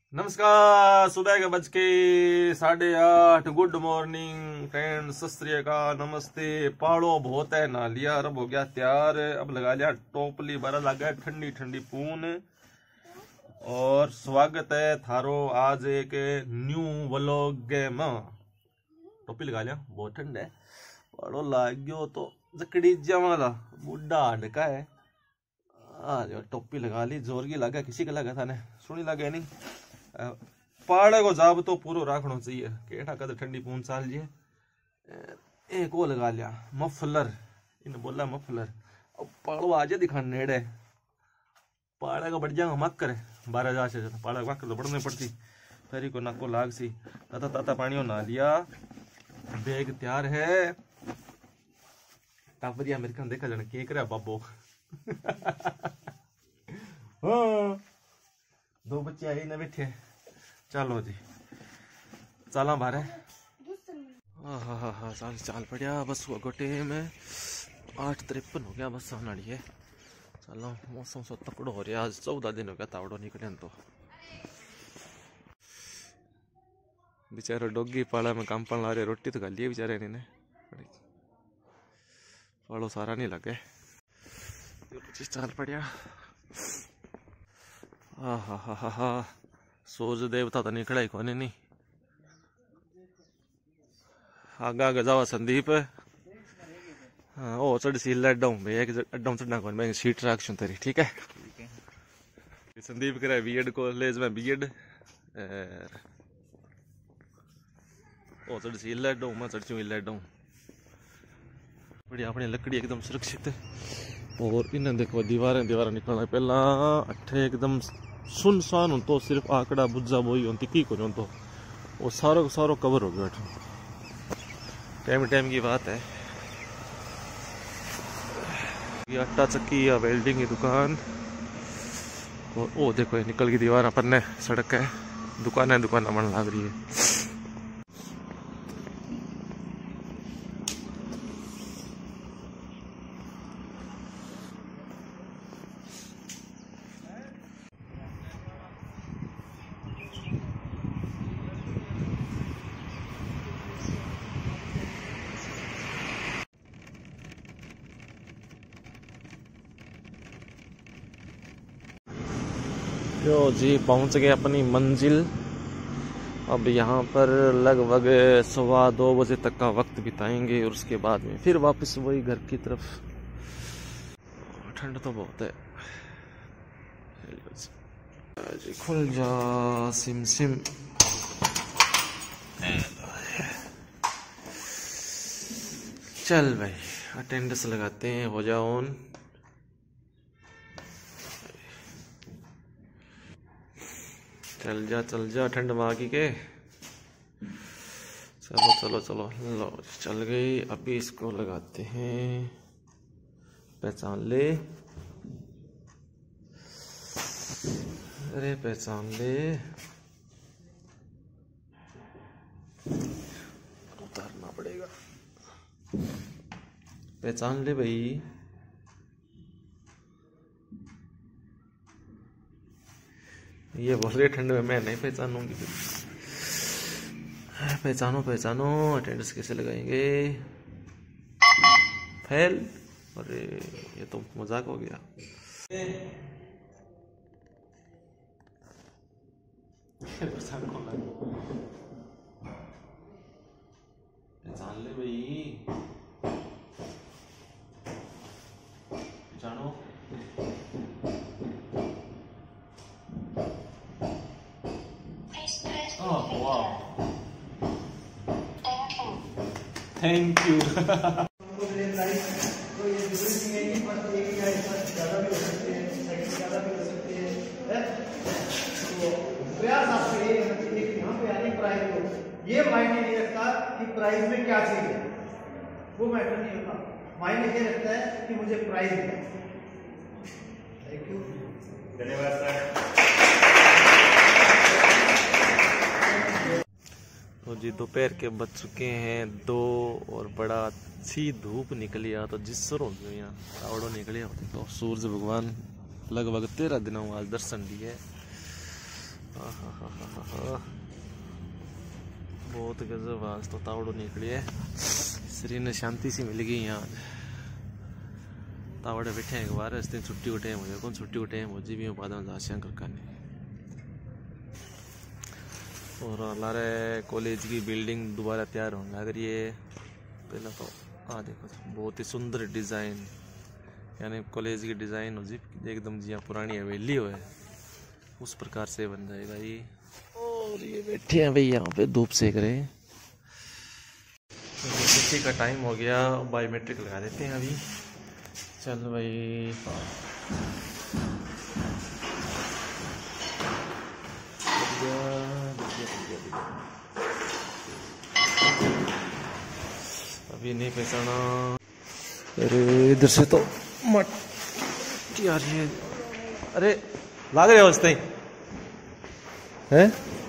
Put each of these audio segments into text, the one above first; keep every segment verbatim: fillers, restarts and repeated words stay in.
नमस्कार। सुबह के बज के साढ़े आठ। गुड मॉर्निंग फ्रेंड, सत श्री अकाल, नमस्ते। पाड़ो बहुत है, नहा लिया, अब हो गया तैयार। अब लगा लिया टोपली, बारा लगा ठंडी ठंडी पून। और स्वागत है थारो आज एक न्यू व्लॉग में। टोपी लगा लिया, बहुत ठंड है। पाड़ो लाग गयो तो जकड़ी जमाला बुढ़ा हडका है। आ टोपी लगा ली, जोर की लगा, किसी का लगा था ने सुनी लगे नहीं। पाड़े को जाब तो पूरा रखना चाहिए, केठा कद ठंडी पून चाल जी। एक वो लगा लिया मफलर, इन्हें बोला मफलर। अब पाड़ो आजे दिखा नेड़े, पाड़ा का बढ़ जाएगा मक करे बारह जा से पाड़ा मक तो बढ़ने पड़ती। फेरी को नाको लाग सी, ताता ताता पानी ना लिया, बैग तैयार है। टापरिया मेरे को देखा जाने के करे बाबो। हाँ, दो बच्चे आई ना बैठे। चलो जी चला बारे। हाँ हाँ हाँ हाँ चाल चाल पड़िया बस वो गोटे में आठ तिरपन हो गया बस आना है। चलो मौसम सो तकड़ो हो रहा, आज चौदह दिन हो गया तावड़ो निकले तो। बेचारे डोगी पाला में काम पड़ ला रहे, रोटी तो खा लिए बेचारे ने, पालो सारा नहीं लगे। चाल पड़िया। हाँ हाँ हाँ हाँ हाँ सूर्य देवता तो निकला ही कोने नहीं। आगे आगे जावा संदीप। हाँ ओ चढ़ सी अड्डा भैया एक अड्डा चढ़ना कौन मैं सीट रखूँ तेरी, ठीक है। संदीप करे बीएड कॉलेज में बीएड। ओ चढ़ सी अड्डा मैं चढ़ इला अड्डा। बढ़िया अपनी लकड़ी एकदम सुरक्षित। और इन्हें देखो दीवारें दीवारें निकलना पहला अठे एकदम सुनसान हो तो सिर्फ आंकड़ा बुझा बोई होती की को तो वो सारो सारो कवर हो गया। टाइम टाइम की बात है। ये आटा चक्की या वेल्डिंग की दुकान। और वो देखो ये निकल की दीवार पर ने सड़क है, दुकान है, दुकान बन लग रही है। जो जी पहुंच गए अपनी मंजिल। अब यहाँ पर लगभग सवा दो बजे तक का वक्त बिताएंगे और उसके बाद में फिर वापस वही घर की तरफ। ठंड तो बहुत है जी। खुल जा सिम सिम। चल भाई अटेंडेंस लगाते हैं, हो जाओ ऑन। चल जा चल जा ठंड मागी के। चलो चलो चलो लो चल गई। अभी इसको लगाते हैं, पहचान ले, अरे पहचान ले। उतारना पड़ेगा, पहचान ले भाई। ये बोल रहे ठंड में मैं नहीं पहचानूंगी। पहचानो पहचानो। अटेंडेंस कैसे लगाएंगे? फेल। अरे ये तो मजाक हो गया। पहचान ले भाई, पहचानो। Thank you. ये मायने नहीं रखता कि प्राइस में क्या चीज है, वो मैटर नहीं होता। मायने ये रखता है कि मुझे प्राइस है। थैंक यू, धन्यवाद सर। तो जी दोपहर के बज चुके हैं दो और बड़ा अच्छी धूप निकली आ तो जिसर हो गई तावड़ो निकले होते तो सूरज भगवान लगभग तेरह दिनों आज दर्शन दिए। बहुत गजब आज तो तावड़ो निकली है, शरीर ने शांति सी मिल गई यहाँ। तावड़े बैठे हैं एक बार, इस दिन छुट्टी को टाइम हो जाए, कौन छुट्टी को टाइम हो जी भी बादल जाशियाँ कर करने। और हमारे कॉलेज की बिल्डिंग दोबारा तैयार होने लग रही है। पहले तो हाँ देखो बहुत ही सुंदर डिज़ाइन, यानी कॉलेज की डिज़ाइन हो जी एकदम जी पुरानी हवेली हो है उस प्रकार से बन जाएगा ये। और ये बैठे हैं भाई यहाँ पे धूप सेक रहे हैं। छुट्टी का टाइम हो गया, बायोमेट्रिक लगा देते हैं अभी। चल भाई अभी नहीं पहचाना। अरे इधर से तो मट यार ये, अरे लाग रहे हो ही है।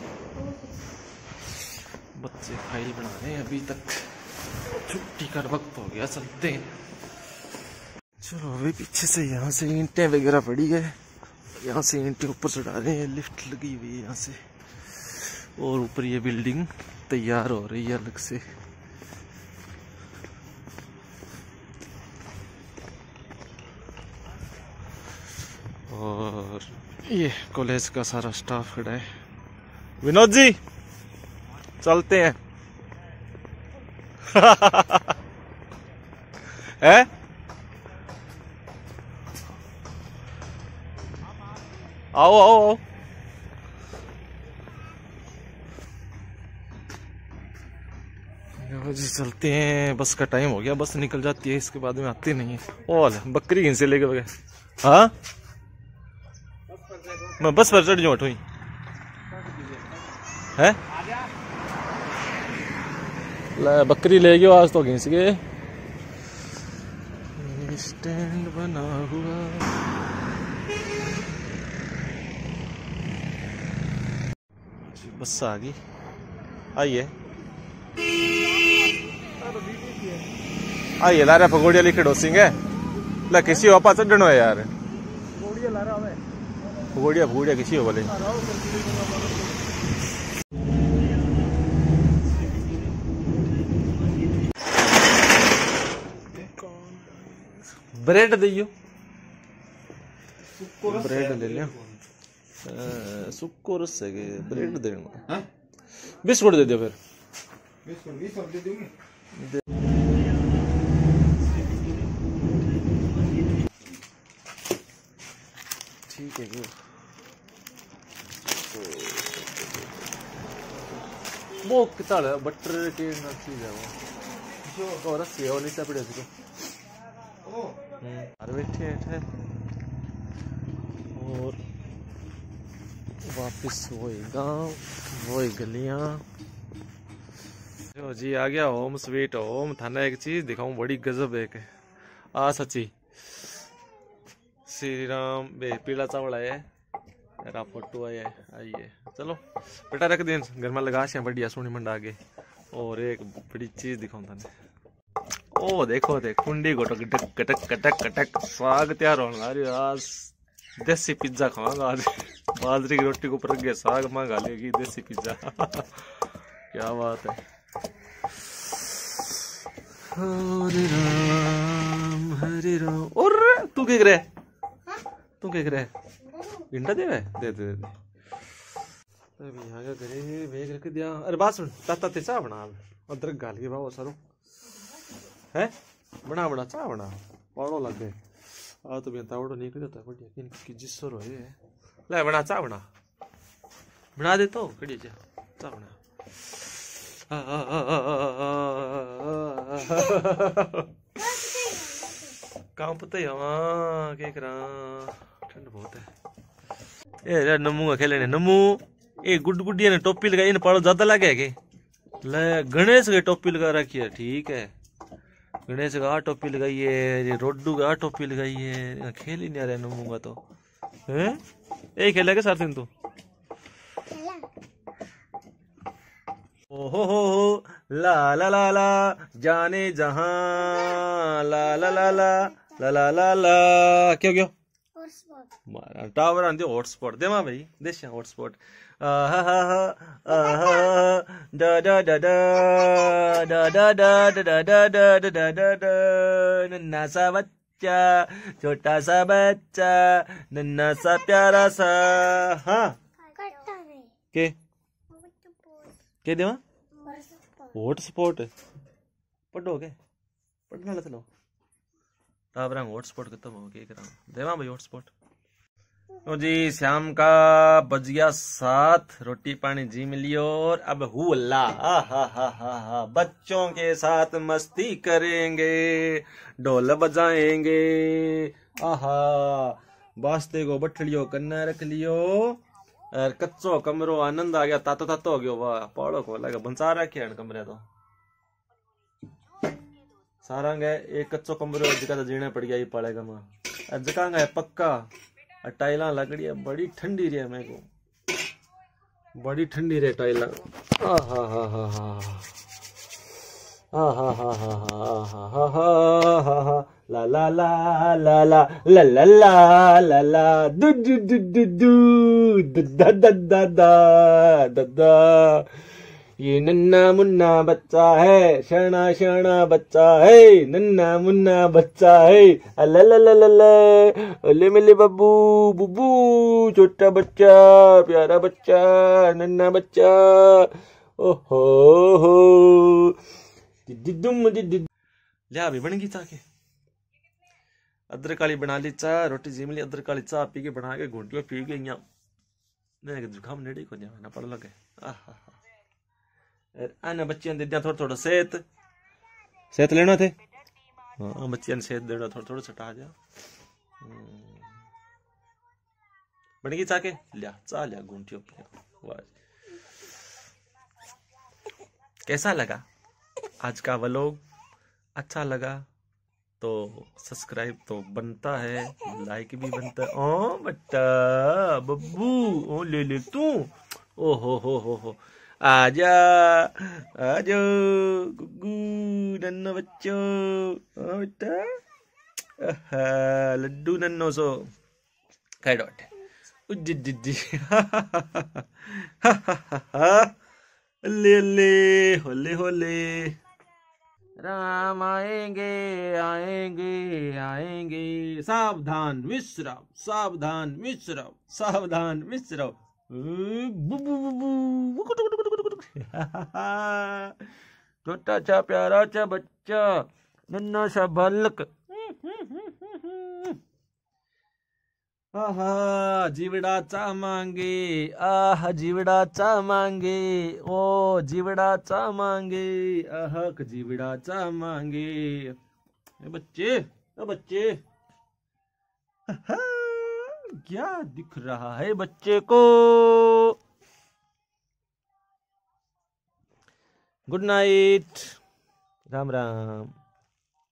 बच्चे फाइल बना रहे हैं, अभी तक छुट्टी का वक्त हो गया, चलते हैं। चलो अभी पीछे से यहाँ से ईंटें वगैरह पड़ी गए, यहाँ से ईंटें ऊपर चढ़ा रहे हैं, लिफ्ट लगी हुई है यहाँ से। और ऊपर ये बिल्डिंग तैयार हो रही है अलग से। और ये कॉलेज का सारा स्टाफ खड़ा है। विनोद जी चलते हैं। है आओ आओ आओ। जी चलते हैं, बस का टाइम हो गया, बस निकल जाती है, इसके बाद में आती नहीं है। ओल बकरी घिन से लेके बगैर हाँ मैं बस पर चढ़ जाऊँ अठोई है। ले बकरी ले गयो आज तो घिस गए। स्टैंड बना हुआ बस आ गई, आइए आइए लारा पगोड़िया लिखे डोसिंगे ला किसी वापा चढ़नो है यार। पगोड़िया पगोड़िया किसी हो बोले। ब्रेड दियो, ब्रेड ले लिया। सुक्को रस है ब्रेड देना, बिस्कुट दे दियो फिर। ठीक है क्यों वो कितना है बटर के चीज है वो जो रस्सी है वो नीचे पड़े थे तो अरे बैठे बैठे और वापस वही गांव वही गलियां। जो जी आ गया होम स्वीट होम। थाना एक चीज दिखाऊं बड़ी गजब एक है आ सच्ची। श्री राम बे पीला चावल आया है, मेरा फोटो आया है। आइए चलो बेटा रख दें घर में लगा से बढ़िया सोनी मंडा आगे। और एक बड़ी चीज दिखाऊं थाने, ओ देखो देख कुंडी गोटो कटक कटक कटक कटक साग तैयार होने अरे आज देसी पिज्जा खाऊंगा आज। बाजरे की रोटी को ऊपर गया साग मंगा लेगी देसी पिज्जा। क्या बात है। हरे राम हरे राम। और तू क्या करे तू क्या करे भिंडा दे दे दे दे अभी यहाँ का करे बेग रख दिया। अरे बात सुन ताता ते चाह बना अदरक गाल के भाव सारो है बना बना चाह बना पाड़ो लग गए आ तो बेटा तावड़ो निकल जाता है बढ़िया किन की जिसर होए ले बना चाह बना बना दे तो कड़ी जा चाह बना। काम पता ही हाँ क्या करा ठंड बहुत है। ए नमू का खेले नमू ए गुड गुडिया ने टोपी लगाई इन पाड़ो ज्यादा लगे के ले गणेश के टोपी लगा रखी है। ठीक है गणेश का टोपी लगाई है, रोडू का टोपी लगाई है, खेल ही नहीं आ रहा नमू का तो है। ए खेला के सार दिन तू ओहो हो ला ला ला ला जाने जहां ला ला ला ला ला ला ला ला क्यों क्यों मारा टावर आंदी हॉटस्पॉट दे मां भाई देश हॉटस्पॉट डा डा डा डा डा डा डा डा डा डा डा नन्ना सा बच्चा छोटा सा बच्चा नन्ना सा प्यारा सा हाँ के के देवा हॉटस्पॉट पढ़ो के पढ़ना लत लो टावर हॉटस्पॉट खत्म हो गया करा देवा भाई हॉटस्पॉट। तो जी शाम का बज गया साथ रोटी पानी जी मिलियो और अब हुल्ला हा हा हा हा हा बच्चों के साथ मस्ती करेंगे ढोल बजाएंगे आहा वास्ते को बठलियो कन्ना रख लियो और कच्चो कमरो आनंद आ गया तातो तातो हो गयो वाह पाड़ो खोला के बंसा रखे कमरे तो सारा गए एक कच्चो कमरो जगह तो जीने पड़ गया ये पाड़ेगा मां जगह गए पक्का टाइला लगड़ी है बड़ी ठंडी रही मेरे को बड़ी ठंडी रहे टाइला आ हा हा हा हा आ हा हा हा हा हा हा हा ला ला ला ला ला ला ला ला ला ला दु दु दु दु दु दा दा दा दा दा ये नन्ना मुन्ना बच्चा है शना शना बच्चा है नन्ना मुन्ना बच्चा है अल्ले मिले बब्बू बुब्बू छोटा बच्चा प्यारा बच्चा नन्ना बच्चा ओहो हो दिदुम दिद लिया भी बन गई चाह के अदरक वाली बना ली चाह रोटी जिम ली अदरक वाली चाह पी के बना के घुंटियों पी गई मैं जुकाम नेड़ी को जाना पड़ लगे आहा आने बच्चियां दे दिया थोड़ा थोड़ा सेहत सेहत लेना थे हाँ बच्चियां ने सेहत देना थोड़ा थोड़ा छटा जा बन गई चाह के लिया चाह लिया घूंटियों पे कैसा लगा आज का व्लॉग अच्छा लगा तो सब्सक्राइब तो बनता है लाइक भी बनता है ओ बट्टा बब्बू ओ ले ले तू ओ हो हो हो हो आजा आजो गुग्गू नन्ना बच्चो बेटा लड्डू नन्नो सो काय डॉट उज्जिज्जिज्जि अल्ले अल्ले होले होले राम आएंगे आएंगे आएंगे सावधान विश्राम सावधान विश्राम सावधान विश्राम छोटा सा प्यारा सा बच्चा नन्ना सा बालक आहा जीवड़ा चा मांगे आह जीवड़ा चा मांगे ओ जीवड़ा चा मांगे आह जीवड़ा चा मांगे बच्चे बच्चे क्या दिख रहा है बच्चे को। Good night Ram Ram.